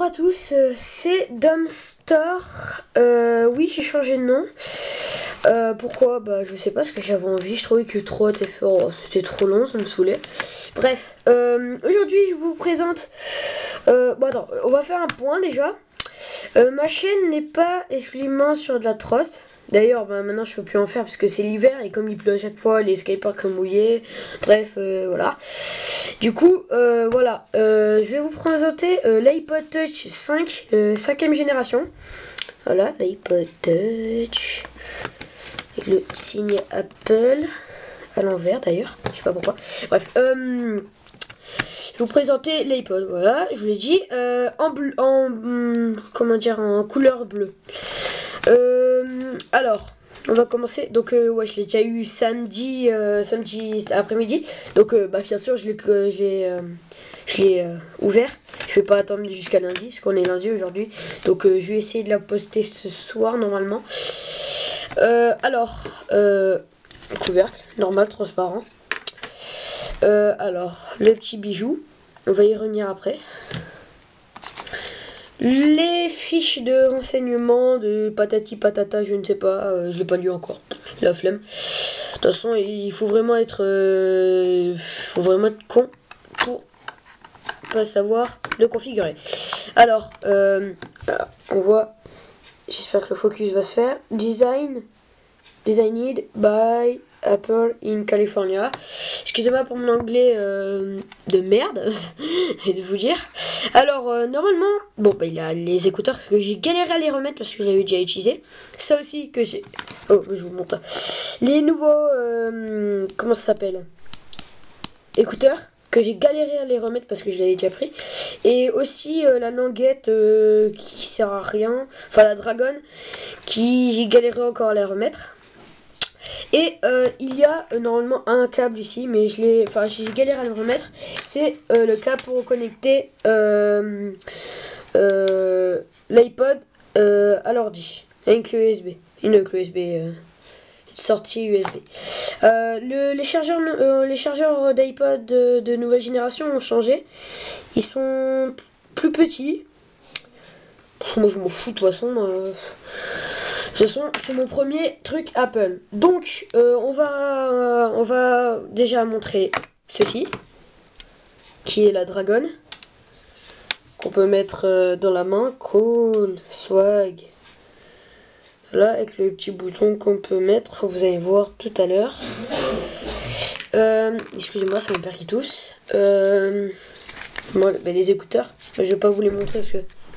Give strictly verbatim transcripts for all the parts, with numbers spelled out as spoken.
Bonjour à tous, euh, c'est Dumpster. Euh, oui, j'ai changé de nom. Euh, pourquoi? Bah, je sais pas, parce que j'avais envie. Je trouvais que trois T F, oh, c'était trop long, ça me saoulait. Bref, euh, aujourd'hui, je vous présente. Euh, bon, attends, on va faire un point déjà. Euh, ma chaîne n'est pas exclusivement sur de la trotte. D'ailleurs, bah, maintenant je peux plus en faire parce que c'est l'hiver et comme il pleut à chaque fois, les skateparks sont mouillés. Bref, euh, voilà. Du coup, euh, voilà. Euh, je vais vous présenter euh, l'iPod Touch cinq, euh, cinquième génération. Voilà, l'iPod Touch. Avec le signe Apple. À l'envers d'ailleurs. Je sais pas pourquoi. Bref. Euh, je vais vous présenter l'iPod. Voilà, je vous l'ai dit. Euh, en bleu. En. Hum, comment dire? En couleur bleue. Euh, alors, on va commencer. Donc, euh, ouais, je l'ai déjà eu samedi, euh, samedi après-midi. Donc, euh, bah, bien sûr, je l'ai, euh, je l'ai, euh, je l'ai euh, ouvert. Je vais pas attendre jusqu'à lundi, parce qu'on est lundi aujourd'hui. Donc, euh, je vais essayer de la poster ce soir normalement. Euh, alors, euh, couvercle, normal, transparent. Euh, alors, le petit bijou. On va y revenir après. Les fiches de renseignement de patati patata, je ne sais pas, euh, je l'ai pas lu encore, la flemme. De toute façon, il faut vraiment être, euh, faut vraiment être con pour pas savoir le configurer. Alors, euh, on voit, j'espère que le focus va se faire. Design, designed by Apple in California. Excusez-moi pour mon anglais euh, de merde, et de vous dire. Alors, euh, normalement, bon, bah, il y a les écouteurs que j'ai galéré à les remettre parce que je l'avais déjà utilisé. Ça aussi que j'ai. Oh, je vous montre. Les nouveaux. Euh, comment ça s'appelle? Écouteurs que j'ai galéré à les remettre parce que je l'avais déjà pris. Et aussi euh, la languette euh, qui sert à rien. Enfin, la Dragon qui j'ai galéré encore à les remettre. Et euh, il y a euh, normalement un câble ici, mais je l'ai, enfin j'ai galéré à le remettre. C'est euh, le câble pour connecter euh, euh, l'iPod euh, à l'ordi avec le U S B, une clé U S B, euh, une sortie U S B. Euh, le, les chargeurs, euh, les chargeurs d'iPod de, de nouvelle génération ont changé. Ils sont plus petits. Moi je m'en fous de toute façon. Euh... De toute façon, c'est mon premier truc Apple. Donc, euh, on va, euh, on va déjà montrer ceci, qui est la Dragon, qu'on peut mettre euh, dans la main. Cool, swag. Là, avec le petit bouton qu'on peut mettre, vous allez voir tout à l'heure. Euh, Excusez-moi, c'est mon père qui tousse. Euh, moi, bah, les écouteurs, je vais pas vous les montrer parce que...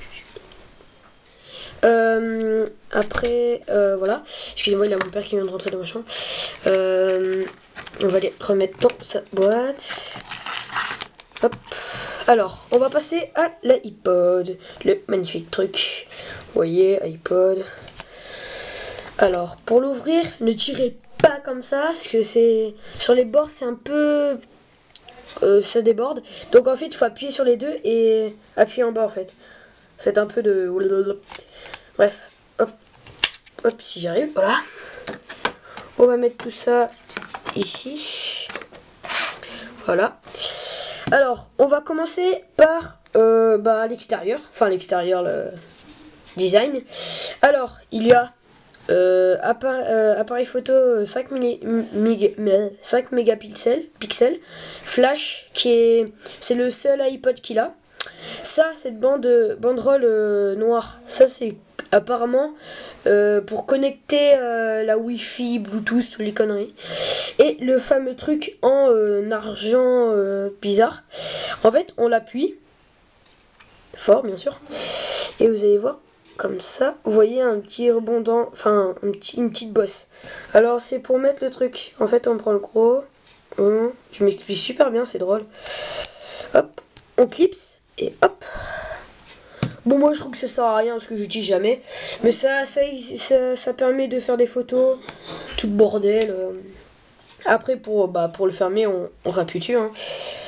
Euh, après, euh, voilà. Excusez-moi, il y a mon père qui vient de rentrer dans ma chambre. Euh, on va les remettre dans sa boîte. Hop. Alors, on va passer à l'iPod. Le magnifique truc. Vous voyez, iPod. Alors, pour l'ouvrir, ne tirez pas comme ça. Parce que c'est... Sur les bords, c'est un peu... Euh, ça déborde. Donc, en fait, il faut appuyer sur les deux et appuyer en bas, en fait. Faites un peu de... Bref, hop, hop, si j'arrive, voilà. On va mettre tout ça ici. Voilà. Alors, on va commencer par euh, bah, l'extérieur. Enfin, l'extérieur, le design. Alors, il y a euh, appareil, euh, appareil photo cinq mégapixels, pixels, flash, qui est, c'est le seul iPod qu'il a. Ça, cette bande, banderole euh, noire, ça c'est apparemment euh, pour connecter euh, la Wi-Fi, Bluetooth, toutes les conneries. Et le fameux truc en euh, argent euh, bizarre. En fait, on l'appuie fort, bien sûr. Et vous allez voir, comme ça, vous voyez un petit rebondant, enfin un petit, une petite bosse. Alors c'est pour mettre le truc. En fait, on prend le gros. On, je m'explique super bien, c'est drôle. Hop, on clipse. Et hop. Bon, moi je trouve que ça sert à rien parce que j'utilise jamais. Mais ça ça, ça ça permet de faire des photos. Tout bordel. Après pour, bah, pour le fermer on, on rappuie dessus. Hein.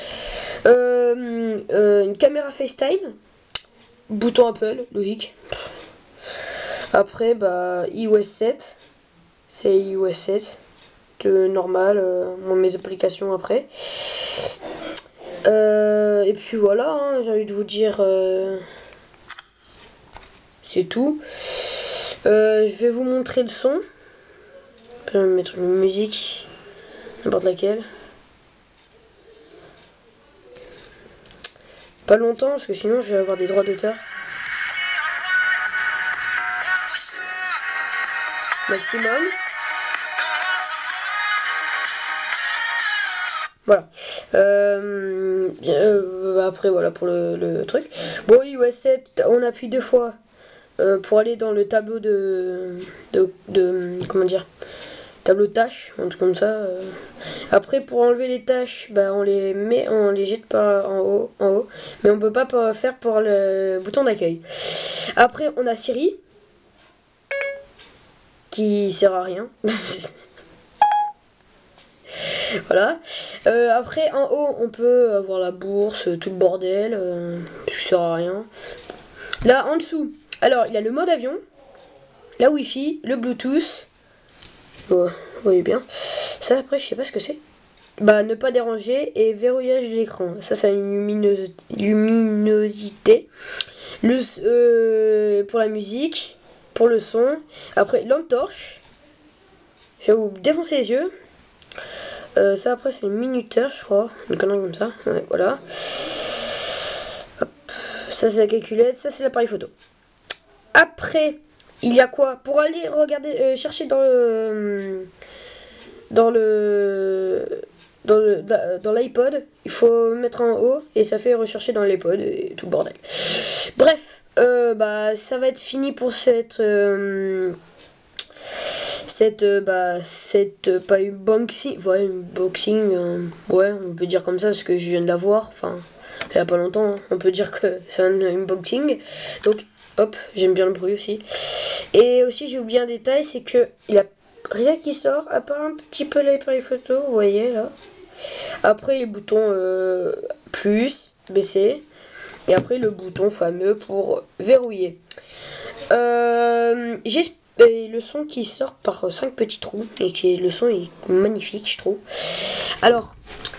Euh, euh, une caméra FaceTime. Bouton Apple, logique. Après bah iOS sept. C'est iOS sept. De normal. Euh, mes applications après. Euh, et puis voilà, hein, j'ai envie de vous dire... Euh, c'est tout. Euh, je vais vous montrer le son. Je vais mettre une musique, n'importe laquelle. Pas longtemps parce que sinon je vais avoir des droits d'auteur. Maximum. Voilà. Euh, euh, après voilà pour le, le truc. Bon oui ouais sept, on appuie deux fois euh, pour aller dans le tableau de, de, de comment dire, tableau de tâches, un truc comme ça. Euh. Après pour enlever les tâches, bah, on les met, on les jette pas en haut, en haut, mais on peut pas faire pour le bouton d'accueil. Après on a Siri qui sert à rien. Voilà. Euh, après, en haut, on peut avoir la bourse, tout le bordel. Euh, ça sert à rien. Là, en dessous, alors, il y a le mode avion, la Wi-Fi, le Bluetooth. Bon, vous voyez bien. Ça, après, je sais pas ce que c'est. Bah, ne pas déranger et verrouillage de l'écran. Ça, ça a une luminosité. luminosité. Le, euh, pour la musique, pour le son. Après, lampe torche. Je vais vous défoncer les yeux. Euh, ça après c'est le minuteur je crois, une connerie comme ça, ouais, voilà. Hop. Ça c'est la calculette, ça c'est l'appareil photo. Après, il y a quoi? Pour aller regarder, euh, chercher dans le... Dans le... Dans le dans l'iPod, il faut mettre en haut et ça fait rechercher dans l'iPod et tout le bordel. Bref, euh, bah ça va être fini pour cette... Euh, Cette, euh, bah, cette, euh, pas une boxing, ouais, une boxing, euh, ouais, on peut dire comme ça, parce que je viens de la voir, enfin, il y a pas longtemps, hein, on peut dire que c'est un unboxing, donc, hop, j'aime bien le bruit aussi. Et aussi, j'ai oublié un détail, c'est que il y a rien qui sort, à part un petit peu l'appareil photo, vous voyez, là. Après, les boutons euh, plus, baisser, et après, le bouton fameux pour verrouiller. Euh, j'espère. Et le son qui sort par cinq petits trous et qui le son est magnifique je trouve. Alors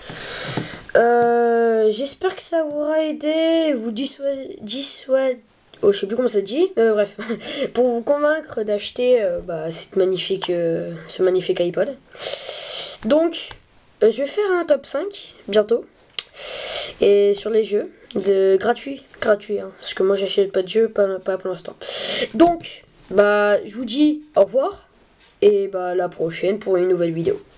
euh, j'espère que ça vous aura aidé, vous dissuader, dissuad... oh je sais plus comment ça dit, euh, bref, pour vous convaincre d'acheter euh, bah, cette magnifique, euh, ce magnifique iPod. Donc euh, je vais faire un top cinq bientôt et sur les jeux de gratuits, gratuits hein, parce que moi j'achète pas de jeux, pas, pas pour l'instant. Donc bah, je vous dis au revoir et bah, à la prochaine pour une nouvelle vidéo.